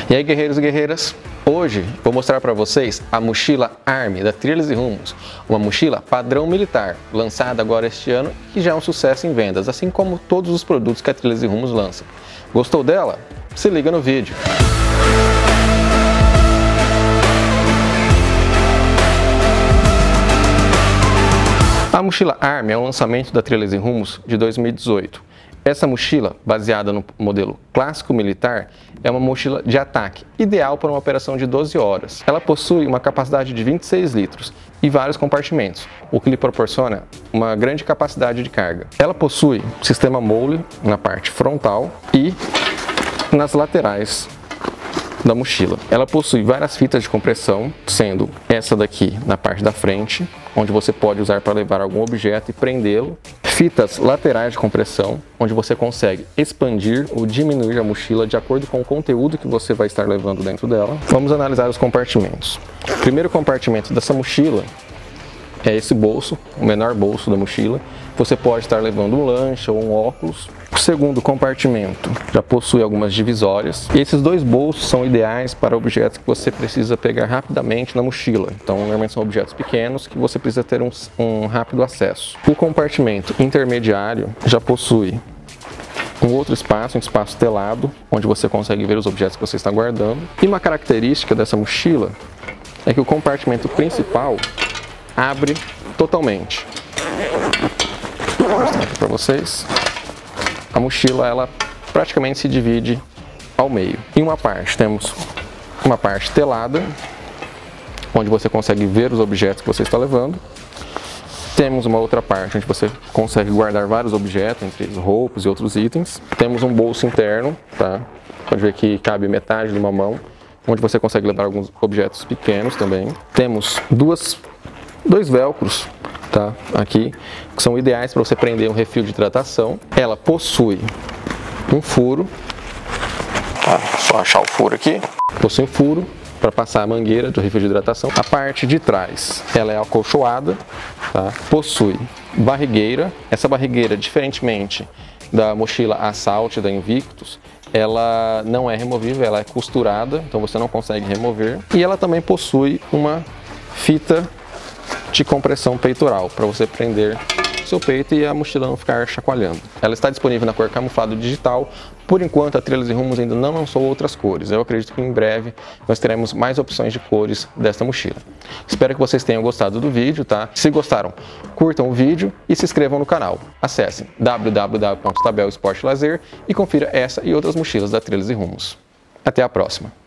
E aí, guerreiros e guerreiras, hoje vou mostrar para vocês a mochila Army da Trilhas e Rumos, uma mochila padrão militar, lançada agora este ano e já é um sucesso em vendas, assim como todos os produtos que a Trilhas e Rumos lança. Gostou dela? Se liga no vídeo! A mochila Army é um lançamento da Trilhas e Rumos de 2018. Essa mochila, baseada no modelo clássico militar, é uma mochila de ataque, ideal para uma operação de 12 horas. Ela possui uma capacidade de 26 litros e vários compartimentos, o que lhe proporciona uma grande capacidade de carga. Ela possui sistema MOLLE na parte frontal e nas laterais da mochila. Ela possui várias fitas de compressão, sendo essa daqui na parte da frente, onde você pode usar para levar algum objeto e prendê-lo. Fitas laterais de compressão, onde você consegue expandir ou diminuir a mochila de acordo com o conteúdo que você vai estar levando dentro dela. Vamos analisar os compartimentos. O primeiro compartimento dessa mochila é esse bolso, o menor bolso da mochila. Você pode estar levando um lanche ou um óculos. O segundo compartimento já possui algumas divisórias. E esses dois bolsos são ideais para objetos que você precisa pegar rapidamente na mochila. Então, normalmente são objetos pequenos que você precisa ter um rápido acesso. O compartimento intermediário já possui um outro espaço, um espaço telado, onde você consegue ver os objetos que você está guardando. E uma característica dessa mochila é que o compartimento principal abre totalmente. Vou mostrar aqui para vocês. A mochila, ela praticamente se divide ao meio. Em uma parte temos uma parte telada, onde você consegue ver os objetos que você está levando. Temos uma outra parte onde você consegue guardar vários objetos, entre roupas e outros itens. Temos um bolso interno, tá? Pode ver que cabe metade de uma mão, onde você consegue levar alguns objetos pequenos também. Temos dois velcros, tá? Aqui, que são ideais para você prender um refil de hidratação. Ela possui um furo, tá? Só achar o furo aqui. Possui um furo para passar a mangueira do refil de hidratação. A parte de trás, ela é acolchoada, tá? Possui barrigueira. Essa barrigueira, diferentemente da mochila Assault da Invictus, ela não é removível, ela é costurada, então você não consegue remover. E ela também possui uma fita de compressão peitoral, para você prender seu peito e a mochila não ficar chacoalhando. Ela está disponível na cor camuflado digital. Por enquanto, a Trilhas e Rumos ainda não lançou outras cores. Eu acredito que em breve nós teremos mais opções de cores desta mochila. Espero que vocês tenham gostado do vídeo, tá? Se gostaram, curtam o vídeo e se inscrevam no canal. Acessem www.tabel Esporte Lazer e confira essa e outras mochilas da Trilhas e Rumos. Até a próxima!